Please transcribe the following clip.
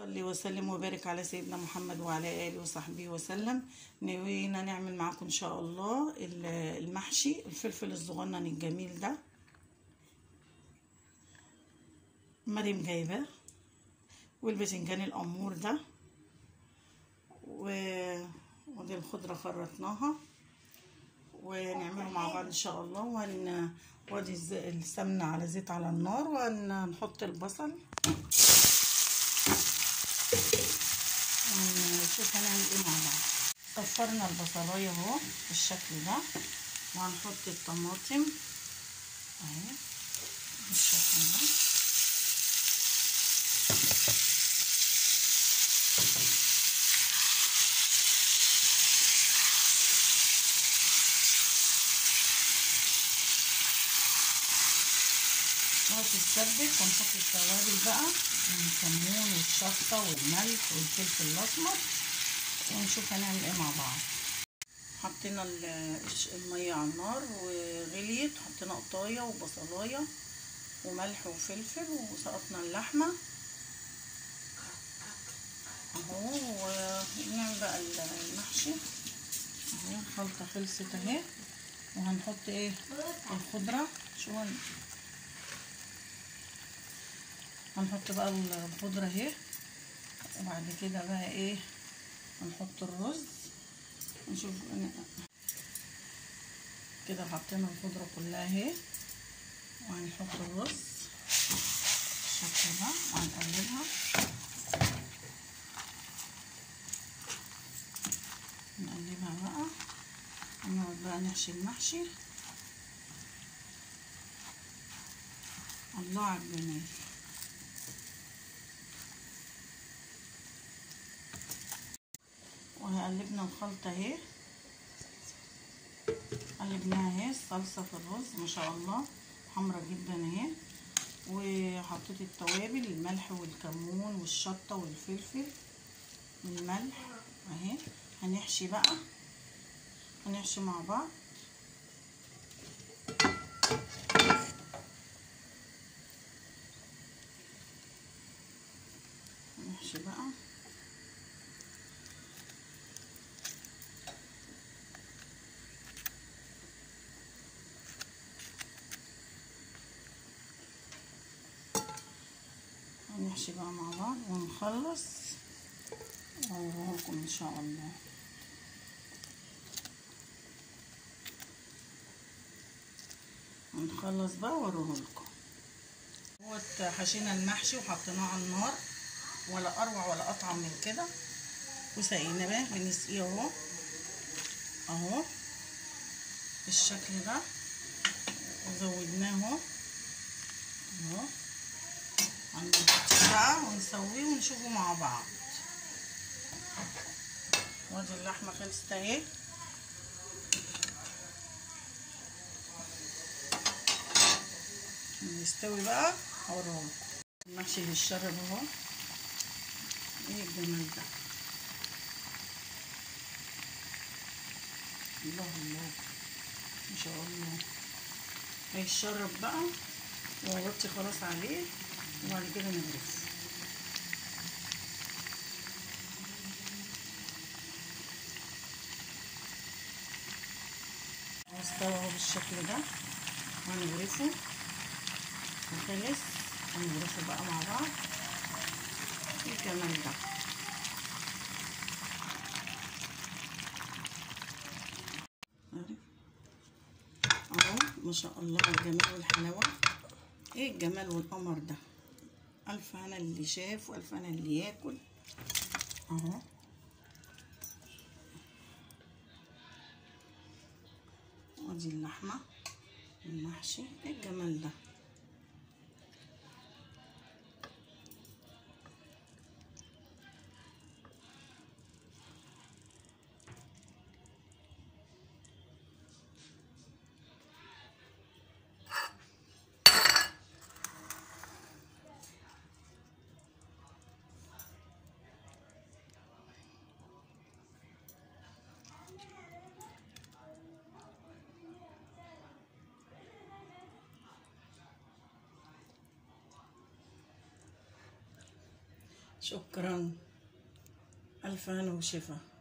صلي وسلم وبارك على سيدنا محمد وعلى آله وصحبه وسلم. نوينا نعمل معاكم إن شاء الله المحشي الفلفل الصغنن الجميل ده. مريم جايباه، والباذنجان الأمور ده، ودي الخضرة خرطناها ونعمله مع بعض إن شاء الله. وادي السمنة على زيت على النار، وهنحط البصل ونشوف هنعمل ايه مع بعض. صفرنا البصلايه اهو بالشكل ده، وهنحط الطماطم اهي بالشكل ده. وتتسبك، ونحط التوابل بقى، الكمون والشطه والملح والفلفل الاسمر، ونشوف هنعمل ايه مع بعض. حطينا الميه على النار وغليت، حطينا قطايه وبصلايه وملح وفلفل، وسقطنا اللحمه اهو، ونعمل بقى المحشي اهو. الخلطه خلصت اهي، وهنحط ايه الخضره. هنحط بقى الخضره اهي، وبعد كده بقى ايه هنحط الرز. نشوف كده حطينا الخضره كلها اهي، وهنحط الرز بالشكل ده وهنقلبها. نقلبها بقى ونقعد بقى نحشي المحشي. الله على الجمال. وقلبنا الخلطة اهي، قلبناها اهي. الصلصة في الرز ما شاء الله حمرا جدا اهي، وحطيت التوابل الملح والكمون والشطة والفلفل والملح اهي. هنحشي بقى، هنحشي مع بعض. هنحشي بقى هنحشي بقى مع بعض ونخلص واوريهولكم ان شاء الله. هنخلص بقى واوريهولكم. حشينا المحشي وحطيناه على النار، ولا اروع ولا اطعم من كده. وسقينا بقى بنسقيه اهو اهو بالشكل ده، وزودناه اهو. هنحطه بقى ونسويه ونشوفه مع بعض. وادي اللحمه خلصت اهي، نستوي بقى هوريهولكم. المحشي اللي اتشرب اهو. ايه الجمال ده، الله الله ما شاء الله. هيتشرب بقى وغطي خلاص عليه، وبعد كده نغرفه. استوى اهو بالشكل ده، وهنغرفه وخلص. هنغرفه بقى مع بعض. ايه الجمال ده، اهو ما شاء الله الجمال والحلاوه. ايه الجمال والقمر ده، الف هنا اللي شاف والف هنا اللي ياكل اهو. ودي اللحمه المحشي. ايه الجمال ده، شكرا. الف هنا وشفا.